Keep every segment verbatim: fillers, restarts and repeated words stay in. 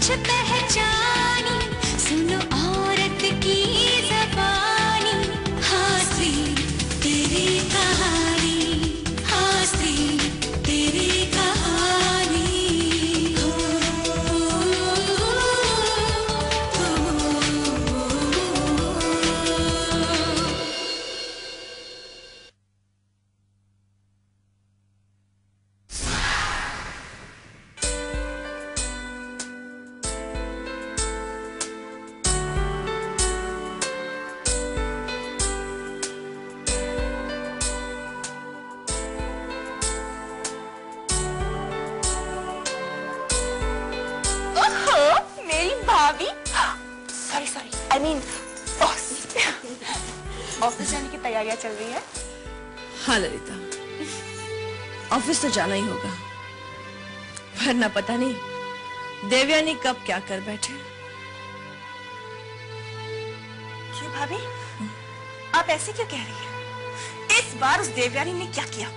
कुछ पहचानी, सुनो औरत की ज़बानी। हाँ स्त्री तेरी कहानी, हाँ स्त्री तेरी कहानी। हो, हो, हो, हो। Sorry sorry I mean boss. Office जाने की तैयारियां चल रही है। हाँ ललिता, ऑफिस तो जाना ही होगा, वरना पता नहीं देवयानी कब क्या कर बैठे। क्यों भाभी, आप ऐसे क्यों कह रही हैं? इस बार उस देवयानी ने क्या किया?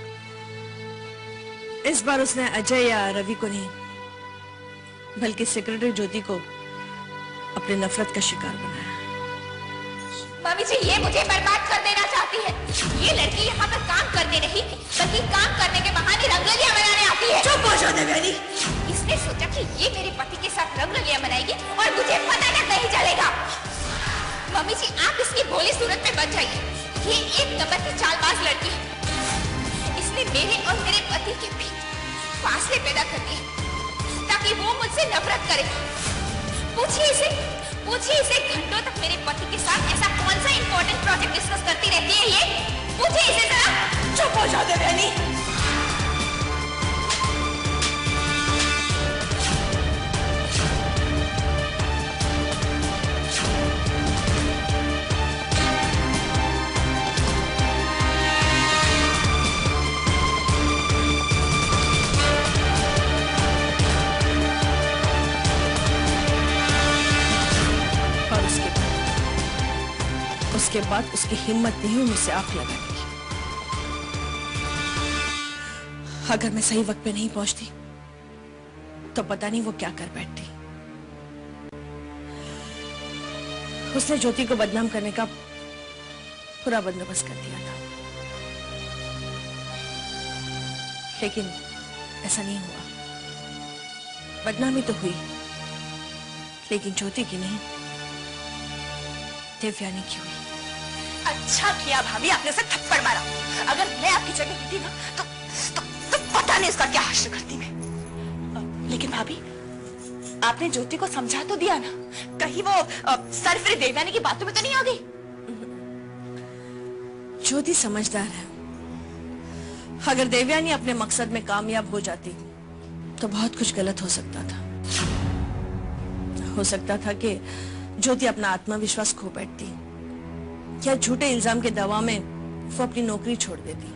इस बार उसने अजय या रवि को नहीं, बल्कि सेक्रेटरी ज्योति को अपने नफरत का शिकार बनाया। मम्मी जी, ये मुझे बर्बाद कर देना चाहती है। ये लड़की यहाँ पर काम करने नहीं, बल्कि काम करने के बहाने रंगरलियां मनाने आती है। चुप हो जाओ देवयानी। इसने सोचा कि ये मेरे पति के साथ रंगरलियां मनाएगी और मुझे पता तक नहीं चलेगा। मम्मी जी, आप इसकी भोली सूरत में बच जाइए। ये एक नंबर की चालबाज लड़की है। इसने मेरे और मेरे पति के बीच फासले पैदा कर दिए ताकि वो मुझसे नफरत करे। पूछिए इसे, पूछिए इसे घंटों तक मेरे पति के साथ ऐसा कौन सा इंपॉर्टेंट प्रोजेक्ट डिस्कस करती रहती है ये? पूछिए इसे जरा। चुप हो जाओ देवयानी। उसके बाद उसकी हिम्मत नहीं हुई मुझसे आंख लगाने की। अगर मैं सही वक्त पे नहीं पहुंचती तो पता नहीं वो क्या कर बैठती। उसने ज्योति को बदनाम करने का पूरा बंदोबस्त कर दिया था, लेकिन ऐसा नहीं हुआ। बदनामी तो हुई, लेकिन ज्योति की नहीं, देवयानी की हुई। अच्छा किया भाभी, आपने उसे थप्पड़ मारा। अगर मैं आपकी जगह होती ना तो, तो, तो पता नहीं उसका क्या हाशिर करती मैं। लेकिन भाभी, आपने ज्योति को समझा तो दिया ना, कहीं वो सरफरी देवयानी की बातों में तो नहीं आ गई? ज्योति समझदार है। अगर देवयानी अपने मकसद में कामयाब हो जाती तो बहुत कुछ गलत हो सकता था। हो सकता था कि ज्योति अपना आत्मविश्वास खो बैठती या झूठे इल्जाम के दबाव में वो अपनी नौकरी छोड़ देती।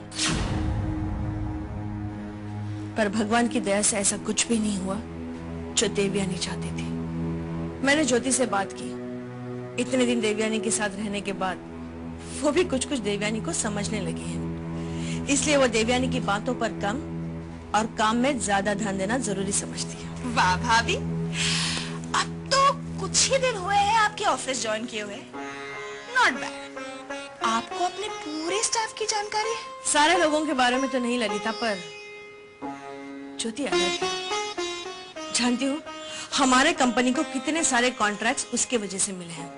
पर भगवान की दया से ऐसा कुछ भी नहीं हुआ जो देवयानी चाहती थी। मैंने ज्योति से बात की। इतने दिन देवयानी के साथ रहने के बाद वो भी कुछ कुछ देवयानी को समझने लगी है। इसलिए वो देवयानी की बातों पर कम और काम में ज्यादा ध्यान देना जरूरी समझती है। वाह भाभी, अब तो कुछ ही दिन हुए हैं आपके ऑफिस ज्वाइन किए हुए। Not bad. आपको अपने पूरे स्टाफ की जानकारी है? सारे लोगों के बारे में तो नहीं ललिता, पर ज्योति अलग है। जानती हूँ हमारे कंपनी को कितने सारे कॉन्ट्रैक्ट्स उसके वजह से मिले हैं।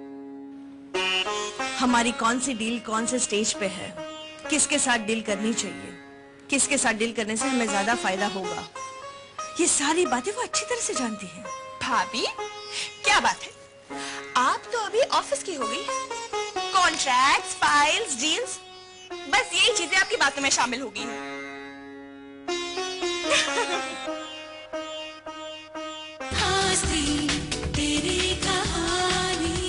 हमारी कौन सी डील कौन से स्टेज पे है, किसके साथ डील करनी चाहिए, किसके साथ डील करने से हमें ज्यादा फायदा होगा, ये सारी बातें वो अच्छी तरह से जानती हैं। भाभी क्या बात है, आप तो अभी ऑफिस की हो गई। कॉन्ट्रैक्ट्स, फाइल्स, डील्स, बस यही चीजें आपकी बातों में शामिल हो गई हैं। हाँ स्त्री तेरी कहानी।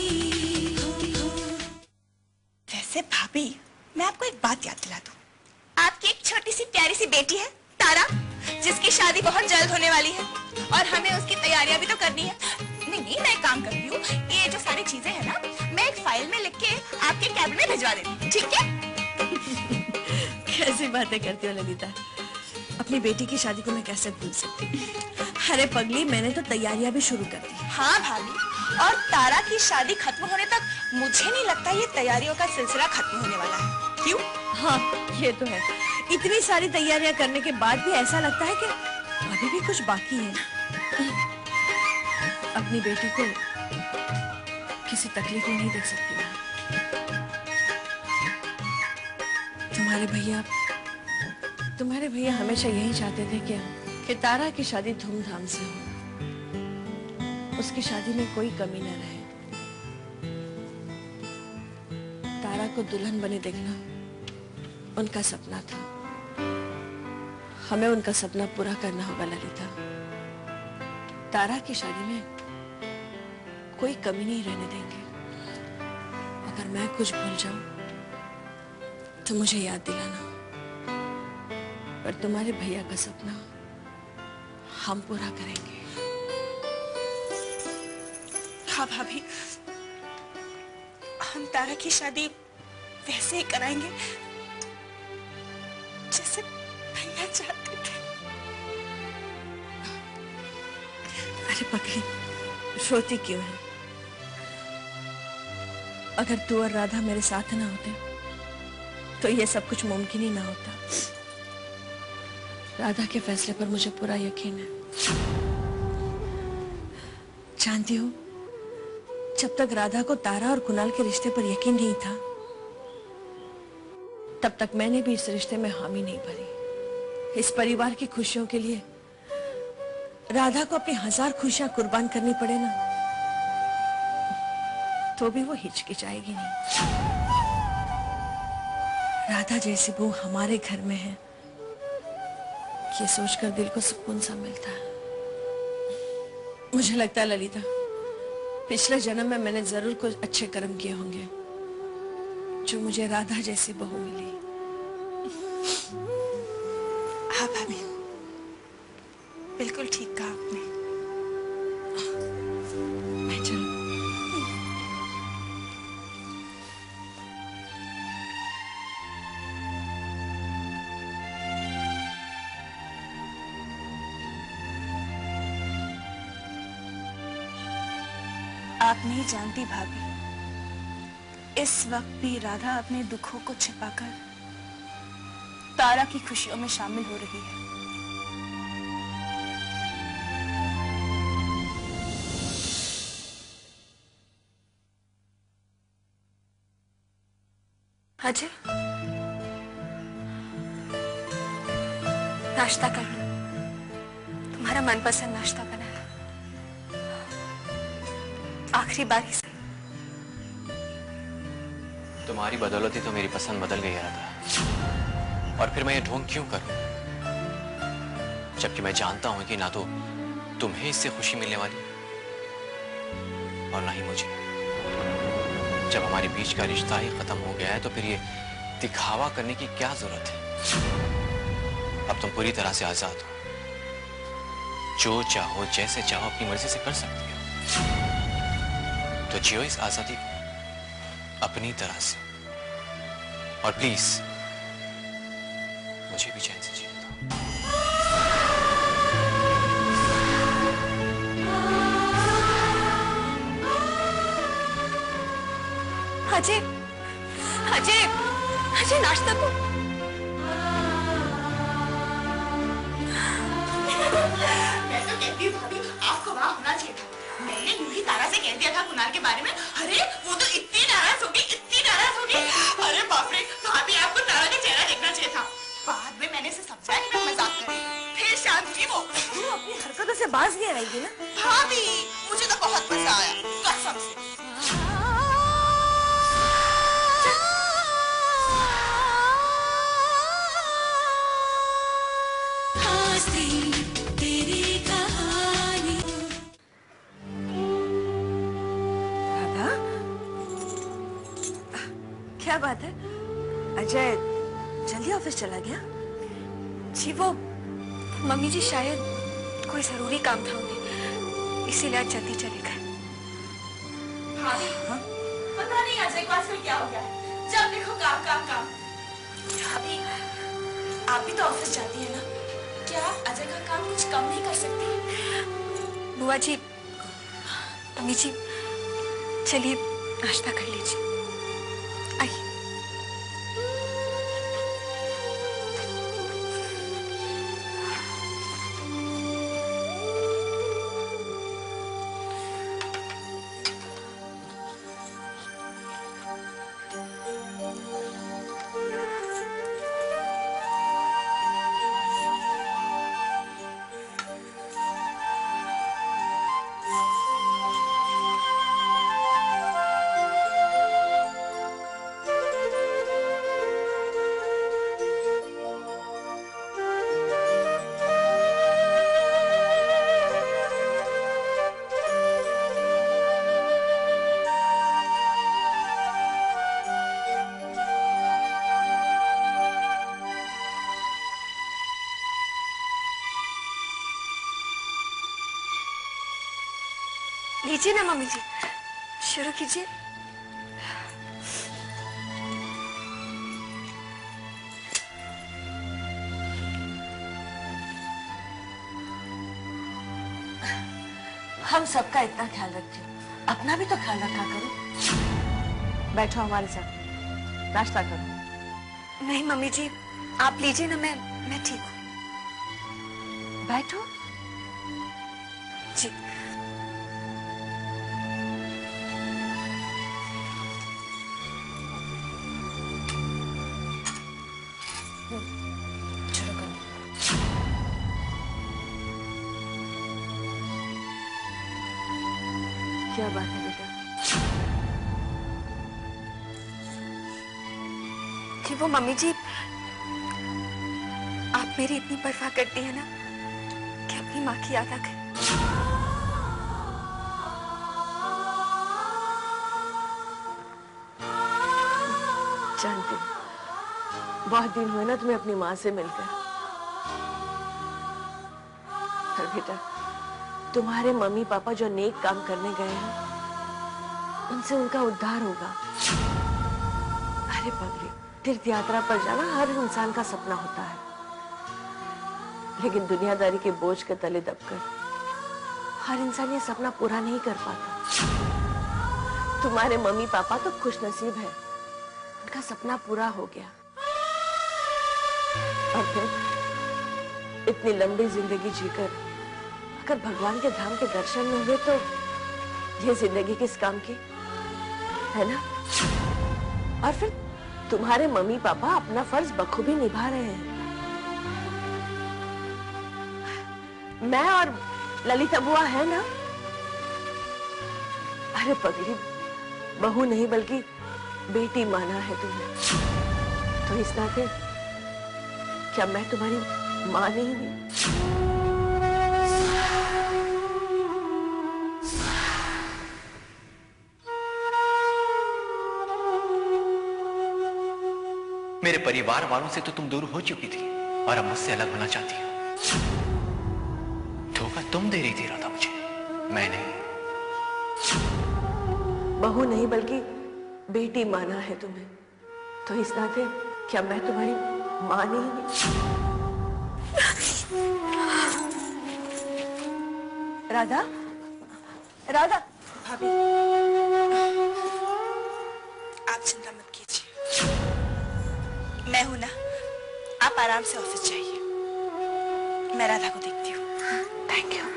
वैसे भाभी, मैं आपको एक बात याद दिला दूं। आपकी एक छोटी सी प्यारी सी बेटी है तारा, जिसकी शादी बहुत जल्द होने वाली है और हमें उसकी तैयारियां भी तो करनी है। नहीं नहीं, मैं एक काम करती हूँ, ये जो सारी चीजें हैं ना, मैं एक फाइल में लिख के आपके कैबिन में भिजवा देती हूँ, ठीक है? कैसी बातें करती हो ललिता। अपनी बेटी की शादी को मैं कैसे भूल सकती हूँ। अरे पगली, मैंने तो तैयारियां भी शुरू कर दी। हाँ भाभी, और तारा की शादी खत्म होने तक मुझे नहीं लगता ये तैयारियों का सिलसिला खत्म होने वाला है। क्यों? हाँ, ये तो है। इतनी सारी तैयारियां करने के बाद भी ऐसा लगता है कि अभी भी कुछ बाकी है। अपनी बेटी को किसी तकलीफ में नहीं देख सकती मैं। तुम्हारे भैया तुम्हारे भैया हमेशा यही चाहते थे कि कि तारा की शादी धूमधाम से हो, उसकी शादी में कोई कमी न रहे। तारा को दुल्हन बने देखना उनका सपना था। हमें उनका सपना पूरा करना होगा ललिता। तारा की शादी में कोई कमी नहीं रहने देंगे। अगर मैं कुछ भूल जाऊं तो मुझे याद दिलाना, पर तुम्हारे भैया का सपना हम पूरा करेंगे। हाँ भाभी, हम तारा की शादी वैसे ही कराएंगे जैसे भैया चाहते थे। अरे पगली, रोती क्यों है? अगर तू और राधा मेरे साथ ना होते तो ये सब कुछ मुमकिन ही ना होता। राधा के फैसले पर मुझे पूरा यकीन है। जानती हो, जब तक राधा को तारा और कुणाल के रिश्ते पर यकीन नहीं था, तब तक मैंने भी इस रिश्ते में हामी नहीं भरी। इस परिवार की खुशियों के लिए राधा को अपनी हजार खुशियां कुर्बान करनी पड़े ना, तो भी वो हिचकिचाएगी नहीं। राधा जैसी बहू हमारे घर में है, ये सोचकर दिल को सुकून सा मिलता है। मुझे लगता है ललिता, पिछले जन्म में मैंने जरूर कुछ अच्छे कर्म किए होंगे जो मुझे राधा जैसी बहू मिली। हाँ भाभी, बिल्कुल ठीक कहा आपने। मैं चलूं? आप नहीं जानती भाभी, इस वक्त भी राधा अपने दुखों को छिपाकर तारा की खुशियों में शामिल हो रही है। अजय, नाश्ता कर लो। तुम्हारा मनपसंद नाश्ता बना है। आखिरी बार ही सही। तुम्हारी बदौलत ही तो मेरी पसंद बदल गई है राधा। और फिर मैं ये ढोंग क्यों करूं, जबकि मैं जानता हूं कि ना तो तुम्हें इससे खुशी मिलने वाली और ना ही मुझे। जब हमारे बीच का रिश्ता ही खत्म हो गया है तो फिर ये दिखावा करने की क्या जरूरत है। अब तुम पूरी तरह से आजाद हो, जो चाहो जैसे चाहो अपनी मर्जी से कर सकती हो। तो जियो इस आजादी को अपनी तरह से, और प्लीज मुझे भी चैन से जीने दो। अजय, अजय, अजय नाश्ता तो। मैं तो कहती हूँ भाभी, आपको वहाँ होना चाहिए था। मैंने यूं ही तारा से कह दिया था कुणाल के बारे में। अरे वो तो इतनी नाराज होगी, इतनी नाराज होगी। अरे बाप रे, भाभी आपको तारा का चेहरा देखना चाहिए था। बाद में मैंने इसे समझाया कि मैं मजाक कर रही हूँ। फिर शांत हुई वो। तू अपनी हरकतों से बाज नहीं आएगी ना? भाभी, मुझे तो बहुत मजा आया, कसम से। क्या बात है? अजय जल्दी ऑफिस चला गया? जी वो मम्मी जी शायद कोई जरूरी काम था उन्हें, इसीलिए आज जल्दी चले गए। हाँ? पता नहीं अजय को आजकल क्या हो गया है, जब देखो काम काम काम। भाभी, आप भी तो ऑफिस जाती है ना, क्या अजय का काम कुछ कम नहीं कर सकती? बुआ जी, अम्मी जी, चलिए नाश्ता कर लीजिए। आइए। लीजिए ना मम्मी जी, शुरू कीजिए। हम सबका इतना ख्याल रखते हो, अपना भी तो ख्याल रखा करो। बैठो हमारे साथ, नाश्ता करो। नहीं मम्मी जी, आप लीजिए ना, मैं मैं ठीक हूँ। बैठो। जी। शुरू करो। क्या बात है बेटा? कि वो मम्मी जी, आप मेरी इतनी परवाह करती है ना कि अपनी माँ की याद आ गई। जानती हूँ, बहुत दिन हुए ना तुम्हें अपनी माँ से मिलकर। पर बेटा, तुम्हारे मम्मी पापा जो नेक काम करने गए हैं, उनसे उनका उद्धार होगा। अरे पगली, तीर्थ यात्रा पर जाना हर इंसान का सपना होता है, लेकिन दुनियादारी के बोझ के तले दबकर हर इंसान ये सपना पूरा नहीं कर पाता। तुम्हारे मम्मी पापा तो खुशनसीब है, उनका सपना पूरा हो गया। और फिर इतनी लंबी जिंदगी जीकर अगर भगवान के धाम के दर्शन न हुए तो ये जिंदगी किस काम की, है ना? और फिर तुम्हारे मम्मी पापा अपना फर्ज बखूबी निभा रहे हैं। मैं और ललिता बुआ है ना। अरे पगली, बहू नहीं बल्कि बेटी माना है तुमने, तो इस नाते क्या मैं तुम्हारी मां नहीं हूं? मेरे परिवार वालों से तो तुम दूर हो चुकी थी और अब मुझसे अलग होना चाहती हो। धोखा तुम दे रही थी राधा मुझे, मैं नहीं। बहू नहीं बल्कि बेटी माना है तुम्हें, तो इस नाते क्या मैं तुम्हारी मां नहीं हूं? राधा, राधा, भाभी, आप चिंता मत कीजिए, मैं हूं ना। आप आराम से ऑफिस जाइए, मैं राधा को देखती हूँ। Thank you.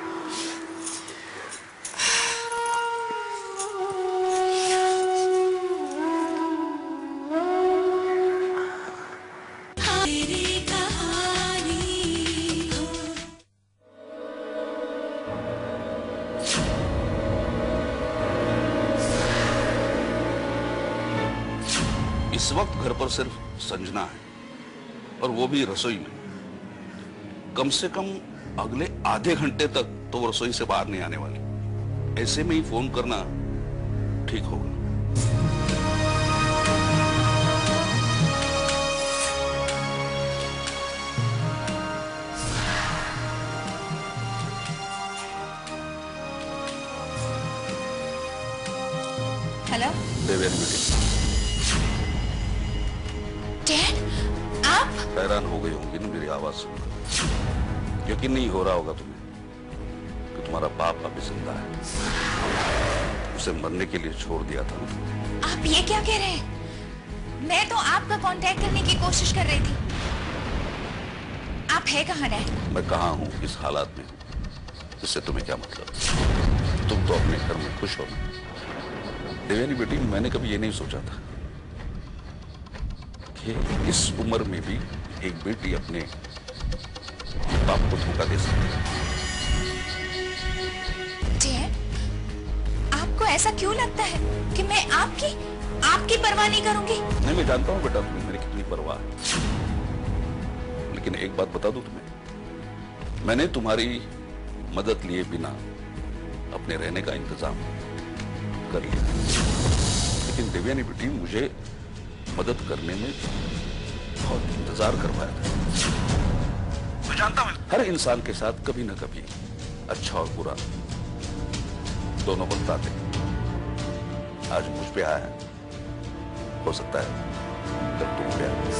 तेरी कहानी हो। इस वक्त घर पर सिर्फ संजना है, और वो भी रसोई में। कम से कम अगले आधे घंटे तक तो वो रसोई से बाहर नहीं आने वाली। ऐसे में ही फोन करना ठीक होगा। हेलो देवयानी बेटी, डैड, आप? हैरान हो गई होंगी ना मेरी आवाज सुनकर। यकीन नहीं हो रहा होगा तुम्हें कि तुम्हारा बाप अभी जिंदा है। उसे मरने के लिए छोड़ दिया था। आप ये क्या कह रहे हैं? मैं तो आपका कांटेक्ट करने की कोशिश कर रही थी। आप है कहाँ डैड? मैं कहाँ हूँ, इस हालात में हूँ, इससे तुम्हें क्या मतलब? तुम तो अपने घर में खुश हो ना। देवयानी बेटी, मैंने कभी ये नहीं सोचा था कि इस उम्र में भी एक बेटी अपने बाप को धोखा दे सकती है। डैड, आपको ऐसा क्यों लगता है कि मैं आपकी आपकी परवाह नहीं करूंगी? नहीं, मैं जानता हूँ बेटा तुम्हें मेरी कितनी परवाह है, लेकिन एक बात बता दूं तुम्हें, मैंने तुम्हारी मदद लिए बिना अपने रहने का इंतजाम कर लिया, लेकिन देवयानी बेटी मुझे मदद करने में बहुत इंतजार करवाया था। मैं जानता हूं हर इंसान के साथ कभी ना कभी अच्छा और बुरा दोनों बनता थे। आज मुझ पे आया है, हो सकता है कल तुम पे आए,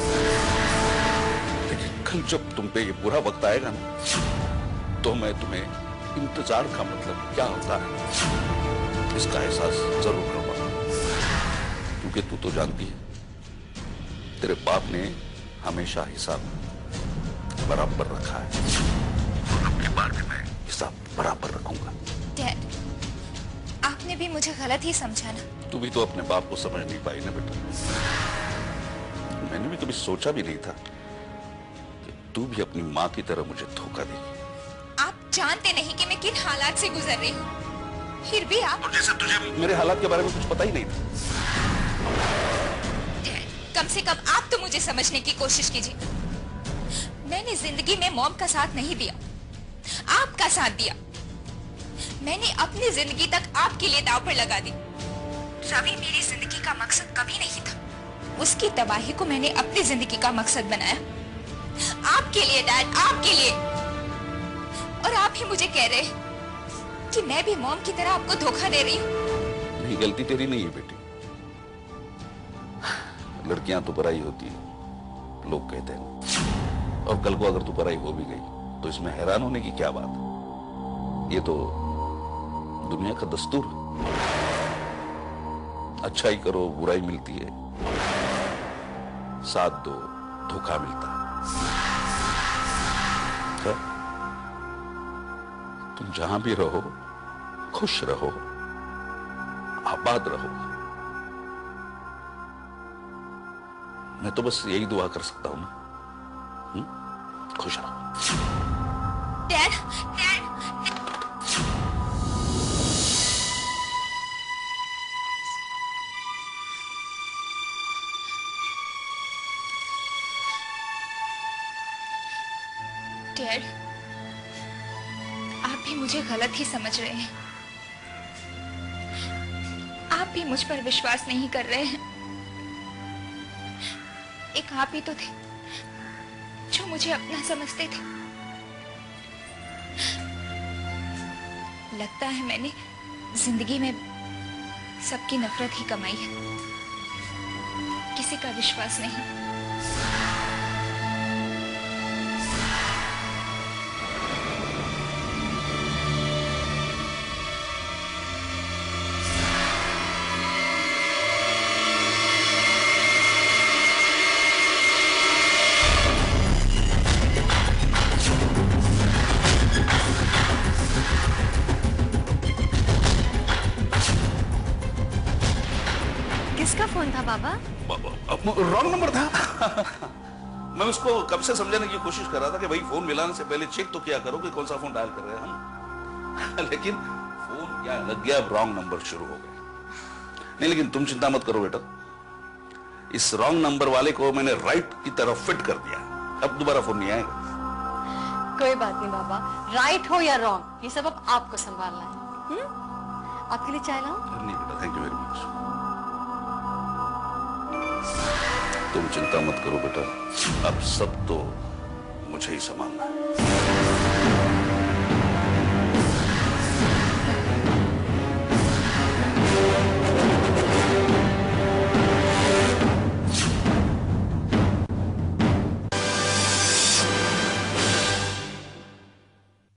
लेकिन कल जब तुम पे ये बुरा वक्त आएगा ना, तो मैं तुम्हें इंतजार का मतलब क्या होता है इसका एहसास जरूर करवाऊंगा। क्योंकि तू तो जानती है तेरे बाप ने हमेशा हिसाब बराबर रखा है, और अब की बार भी मैं हिसाब बराबर रखूंगा। डैड, आपने भी मुझे गलत ही समझा ना। तू भी तो अपने बाप को समझ नहीं पाई ना बेटा। मैंने भी कभी सोचा भी नहीं था कि तू भी अपनी माँ की तरह मुझे धोखा देगी। आप जानते नहीं कि मैं किन हालात से गुजर रही हूँ, फिर भी आप। और जैसे तुझे मेरे हालात के बारे में कुछ पता ही नहीं था। कम से कम आप तो मुझे समझने की कोशिश कीजिए। मैंने जिंदगी में मॉम का साथ नहीं दिया, आपका साथ दिया। मैंने अपनी जिंदगी तक आपके लिए दांव पर लगा दी। रवि मेरी जिंदगी का मकसद कभी नहीं था, उसकी तबाही को मैंने अपनी जिंदगी का मकसद बनाया। आपके लिए डैड, आपके लिए। और आप ही मुझे कह रहे कि मैं भी मॉम की तरह आपको धोखा दे रही हूँ। नहीं, गलती तेरी नहीं है बेटी। लड़कियां तो बुराई होती है, लोग कहते हैं, और कल को अगर तू बुराई हो भी गई तो इसमें हैरान होने की क्या बात? ये तो दुनिया का दस्तूर। अच्छाई करो, बुराई मिलती है, साथ दो, धोखा मिलता है। क्या? तुम जहां भी रहो खुश रहो, आबाद रहो। मैं तो बस यही दुआ कर सकता हूं ना। हुँ? खुश रहो। डैड, डैड, डैड, आप भी मुझे गलत ही समझ रहे हैं। आप भी मुझ पर विश्वास नहीं कर रहे हैं। एक आप ही तो थे जो मुझे अपना समझते थे। लगता है मैंने जिंदगी में सबकी नफरत ही कमाई है, किसी का विश्वास नहीं। किसका फोन था बाबा? रॉन्ग नंबर था। मैं उसको कब से समझाने की कोशिश कर रहा था कि भाई फोन मिलाने से पहले चेक तो किया करो कि कौन सा फोन डायल कर रहे हैं हम। लेकिन फोन क्या लग गया, रॉन्ग नंबर शुरू हो गया। नहीं, लेकिन तुम चिंता मत करो बेटा, इस रॉन्ग नंबर वाले को मैंने राइट की तरफ फिट कर दिया। अब दोबारा फोन नहीं आएगा। कोई बात नहीं बाबा, राइट हो या रॉन्ग, ये सब अब आपको संभालना है। हुँ? आपके लिए चाय लाऊं? नहीं बेटा, थैंक यू वेरी मच। तुम चिंता मत करो बेटा, अब सब तो मुझे ही संभालना है।